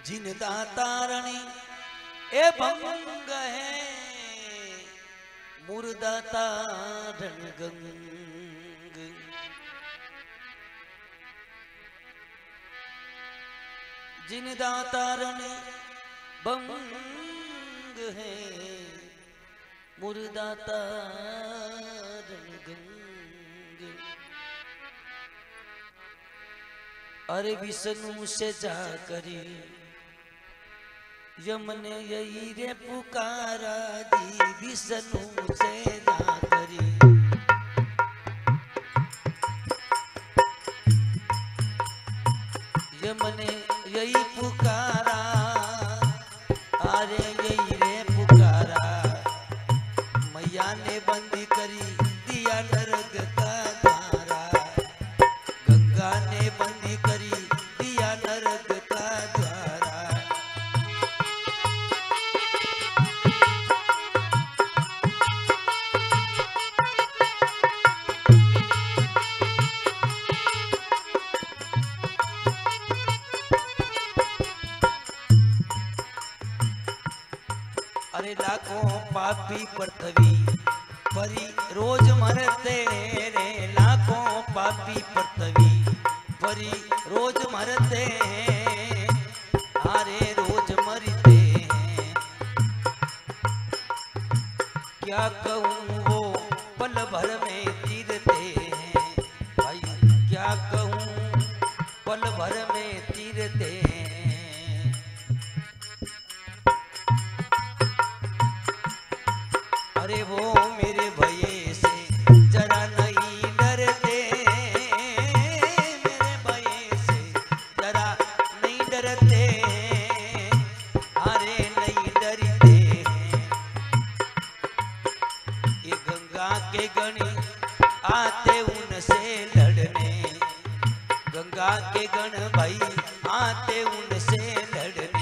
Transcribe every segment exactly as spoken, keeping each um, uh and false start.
जिन दातारणी ए भंग है मुर्दाता रणगंग। जिन दातारणी भंग है मुर्दाता रणगंग। अरे विष्णु से जा करी यमने यही रे पुकारा जी विष्णु से जा करी। यमने यही पुकारा अरे यही रे पुकारा। मैया ने बंदी करी दिया नरक का द्वारा। गंगा ने बंदी करी दिया नरक का द्वारा। अरे लाखों पापी पृथ्वी परी रोज मरते रे। लाखों पापी पृथ्वी परी रोज मरते हैं। अरे रोज मरते हैं। क्या कहूँ वो पल भर में तीरते हैं। भाई क्या कहूँ पल भर में तीरते हैं। अरे वो मेरे भये से जरा नहीं डरते। मेरे भये से जरा नहीं डरते। अरे नहीं डरते। ये गंगा के गणी आते उनसे लड़ने। गंगा के गण भाई आते उनसे लड़ने।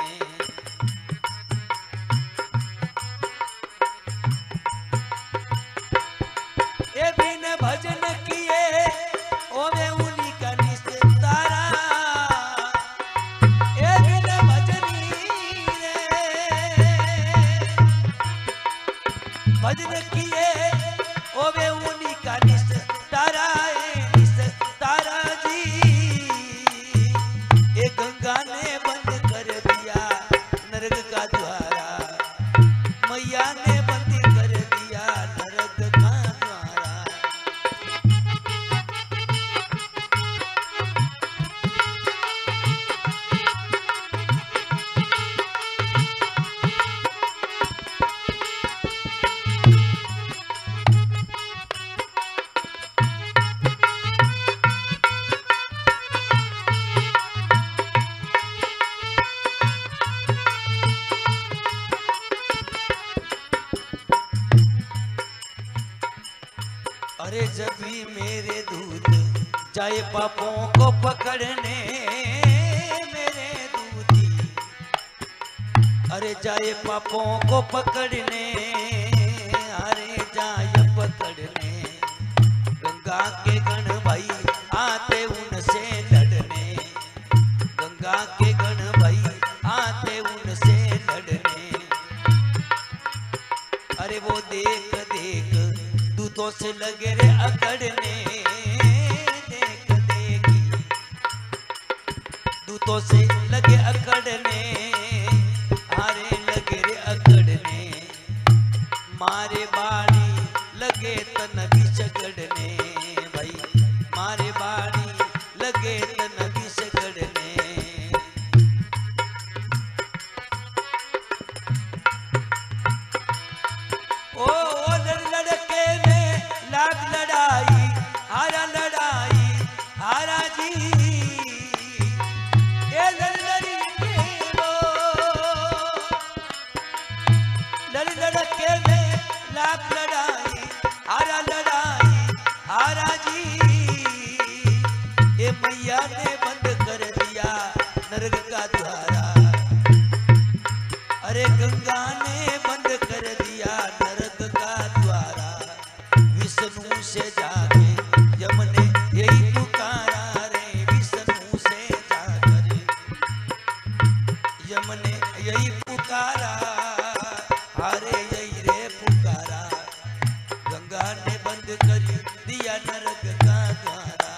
भजन किए ओवे उन्हीं का निस्तारा। ए बिन भजनी रे भजन किए ओवे उन्हीं का निस्तारा। निस्तारा जी ए गंगा ने बंद कर दिया नरक का द्वारा। मैया ने बंद कर दिया नरक का द्वारा। अरे जब भी मेरे दूत जाए पापों को पकड़ने। मेरे दूती अरे जाए पापों को पकड़ने। अरे जाए पकड़ने। गंगा के गण भाई आते उनसे लड़ने। गंगा के गण भाई आते उनसे लड़ने। अरे वो देख देख दूतों से लगे रे अकड़ने। देख देखी दूतों से लगे अकड़ने। अरे लगे रे अकड़ने। मारे बाड़ी लगे तन भी झगड़ने। भाई मारे बाड़ी लगे तन भी झगड़ने। ओ लाख लड़ाई हारा लड़ाई हारा जी। ये लड़ लड़ी के वो लड़ लड़के में लाख लड़ाई हारा लड़ाई हारा जी। ये मैया ने बंद कर दिया नरक का द्वारा। अरे गंगा ने बंद कर दिया नरक का द्वारा। विष्णु से जाके यमने यही पुकारा रे। विष्णु से जाकर अरे यही रे पुकारा, गंगा ने बंद कर दिया नरक का द्वारा।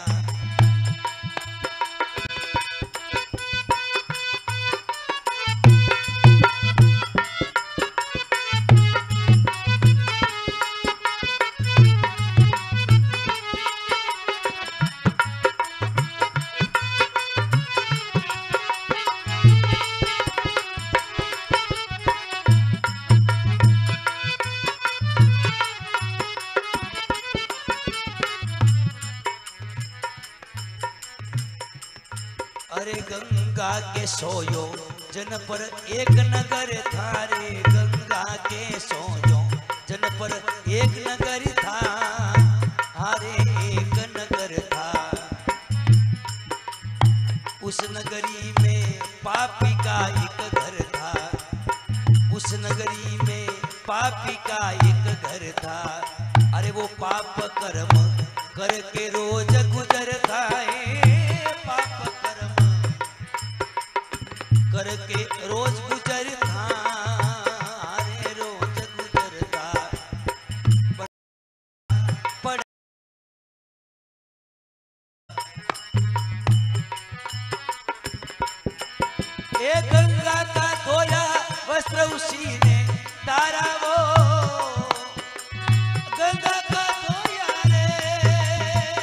अरे गंगा के सोयो जन पर एक नगर था रे, गंगा के सोयो जन पर एक नगर था, हारे एक नगर था। उस नगरी में पापी का एक घर था, उस नगरी में पापी का एक घर था। अरे वो पाप कर्म करके रोज गुजरता है, पाप करके रोज गुजरता, अरे रोज गुजरता। पड़ ए गंगा का धोया वस्त्र उसी ने तारा, वो गंगा का धोया रे,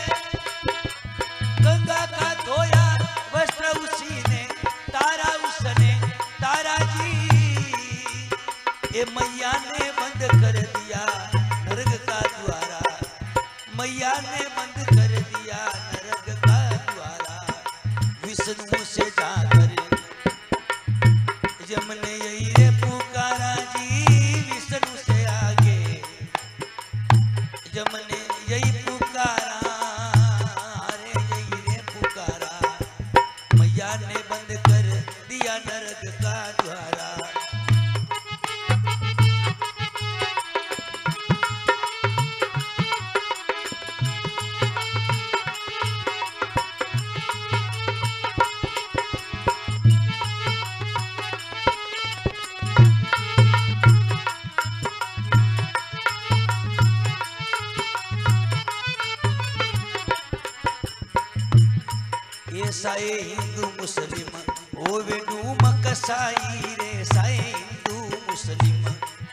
गंगा का धोया वस्त्र उसी ने तारा, उसने तारा जी। ए मैया ने बंद कर दिया नरक का द्वारा, मैया ने बंद कर दिया नरक का द्वारा। विष्णु से जाकर यमने यही रे पुकारा जी, विष्णु से आगे यमने यही पुकारा, अरे यही रे पुकारा। मैया ने बंद कर दिया नरक का द्वारा। ये साए हिंदू मुस्लिम ओ वे डूमक साई रे, साए हिंदू मुस्लिम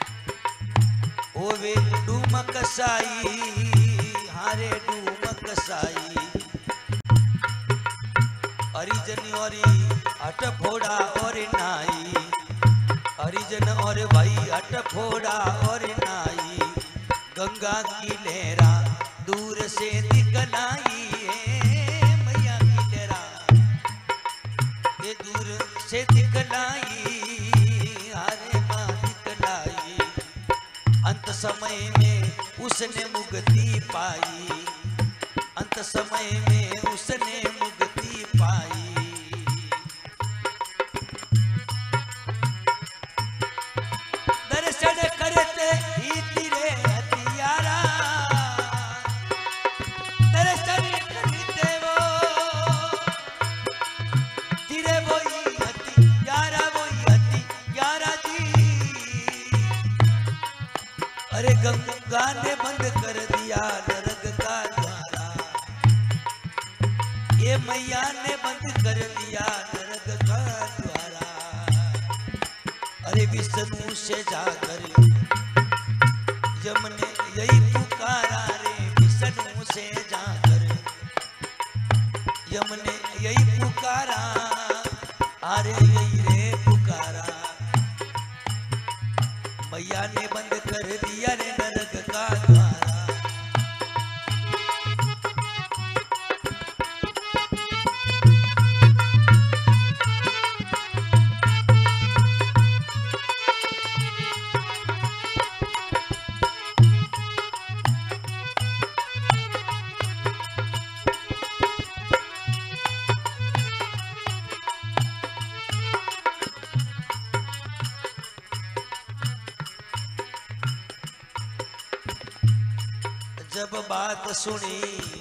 ओ वे डूमक साई, हारे डूमक साई। हरिजन और अट फोड़ा और नाई, हरिजन और भाई अट फोड़ा और नाई। गंगा की लहरा दूर से दिखलाई, दूर से दिखलाई, अरे माँ दिखलाई। अंत समय में उसने मुक्ति पाई, अंत समय में उसने मुक्ति पाई। दर्शन करते ही तेरे हथियारा, दर्शन करते वो तेरे वही हथियारा, वही हथियारा जी। अरे गंगा ने बंद कर दिया नरक का द्वारा, ये मैया ने बंद कर दिया नरक का द्वारा। अरे विष्णु से जाकर यमने यही पुकारा रे, विष्णु से जाकर यमने यही पुकारा, अरे यही रे पुकारा। मैया ने बंद कर दिया रे नरक का द्वारा। जब बात सुनी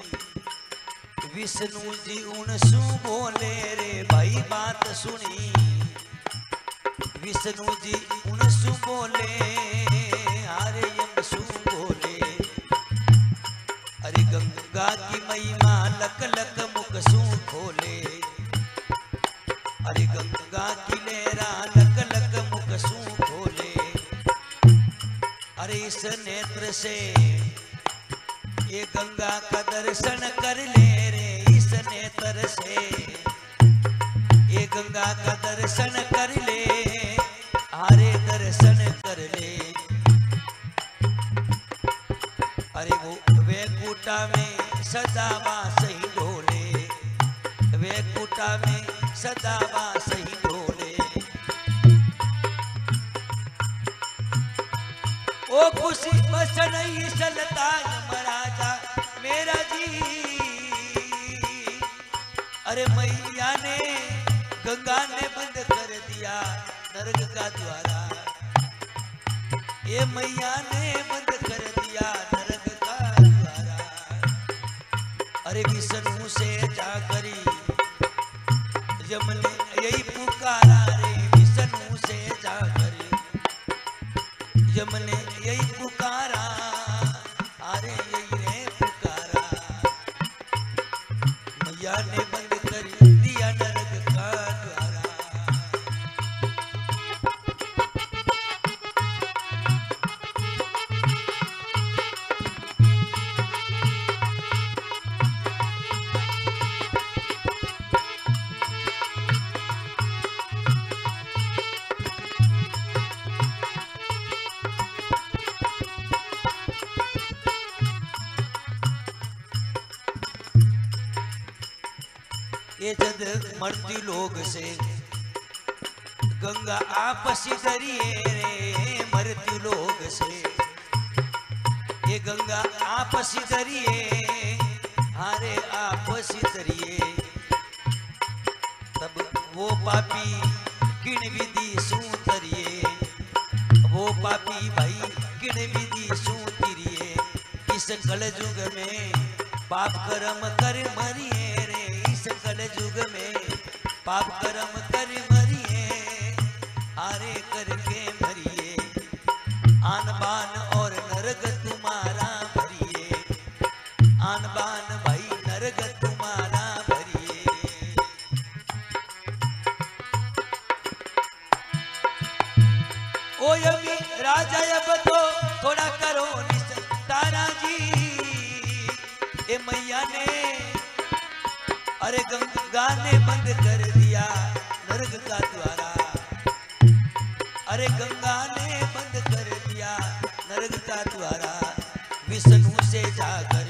विष्णु जी उनसु बोले रे भाई, बात सुनी विष्णु जी उनसु बोले हारे यमसु बोले अरे गंगा की महिमा लक लक मुख सु खोले अरे गंगा की लहरा लक लक मुख सु खोले अरे इस नेत्र से ये गंगा का दर्शन कर ले रे इस नेत्र से ये गंगा का दर्शन कर ले हारे दर्शन कर ले अरे वो वैकुंठा में सदा वास ही ढोले वैकुंठा में सदा वास ही ढोले ओ खुशी बसन ही सलतान महाराजा मेरा जी अरे मैया ने गंगा ने बंद कर दिया नरक का द्वारा ये मैया ने बंद कर दिया नरक का द्वारा अरे विष्णु से जाकरी यमने यही पुकारा रे विष्णु से जाकरी यमने यही पुकारा अरे यही रे पुकारा मैया ने बंद कर दिया नरक का द्वारा ये जद मरती लोग से गंगा आपसी डरिए रे मरती लोग से ये गंगा आपसी डरिए हारे आपसी डरिए तब वो पापी किण विधि सूतरिए वो पापी भाई किण विधि सूतरिए इस कलयुग में पाप कर्म कर मरिए कल युग में पाप कर्म कर मरिए हारे करके मरिए आन बान और नरक तुम्हारा भरिए आन बान भाई नरक तुम्हारा भरिए ओ यमी राजा अब तो थोड़ा करो तारा जी ए मैया ने अरे गंगा ने बंद कर दिया नरक का द्वारा अरे गंगा ने बंद कर दिया नरक का द्वारा विष्णु से जाकर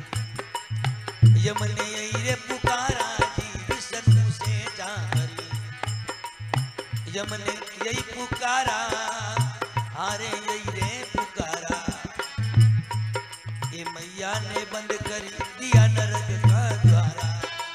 यमने यही रे पुकारा जी विष्णु से जाकर यमने यही पुकारा हारे यही रे पुकारा ये मैया ने बंद कर दिया नरक का द्वारा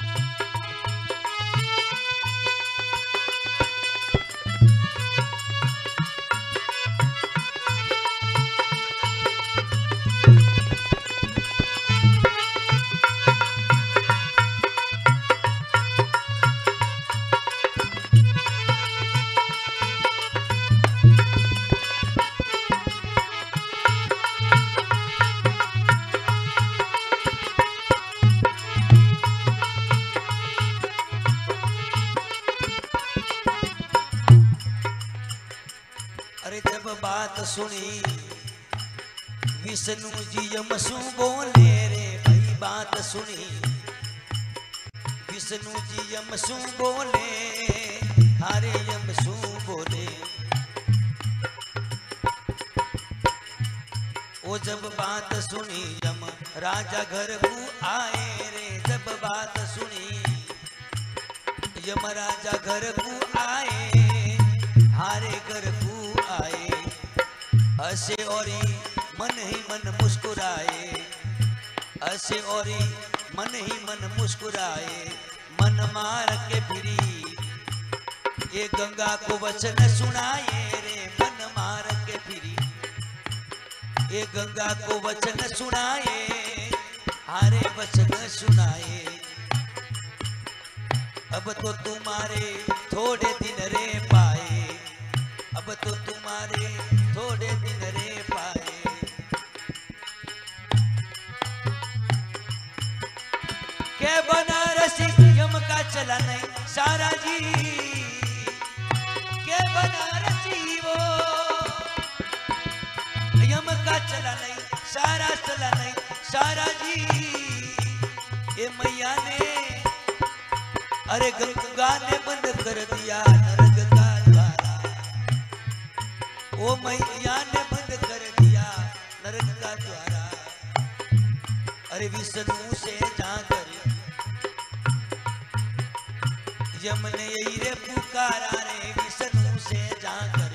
बात सुनी विष्णु जी यमसु बोले रे भाई बात सुनी विष्णु जी यमसु बोले हारे यमसु बोले ओ जब बात सुनी यम राजा घर को आए रे जब बात सुनी यम राजा घर को आए हारे घर को आए हसे और मन ही मन मुस्कुराए हसे और मन ही मन मुस्कुराए मन मार के फिरी ये गंगा को वचन सुनाए रे मन मार के फिरी ये गंगा को वचन सुनाए हारे वचन सुनाए अब तो तुम्हारे थोड़े दिन रे पाए अब तो तुम्हारे थोड़े दिन रे पाए। के बनारसी यम का चला नहीं सारा जी, के बनारसी वो यम का चला नहीं सारा चला नहीं सारा जी। ये मैया ने अरे गंगा ने बंद कर दिया नरक का द्वारा, ओ मैया ने बंद कर दिया नरक का द्वारा। अरे विष्णु से जाकर यम ने यही रे पुकारा रे, विष्णु से जाकर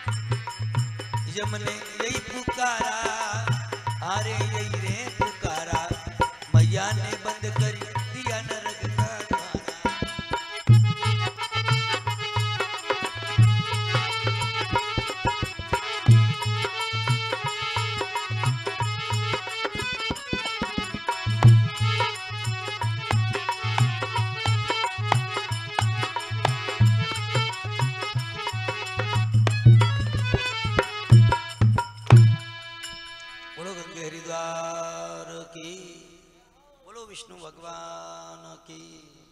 यम ने यही पुकारा, अरे यही रे पुकारा, मैया ने बंद कर दिया नरक का द्वारा। बोलो गंगे हरिद्वार की, बोलो विष्णु भगवान की।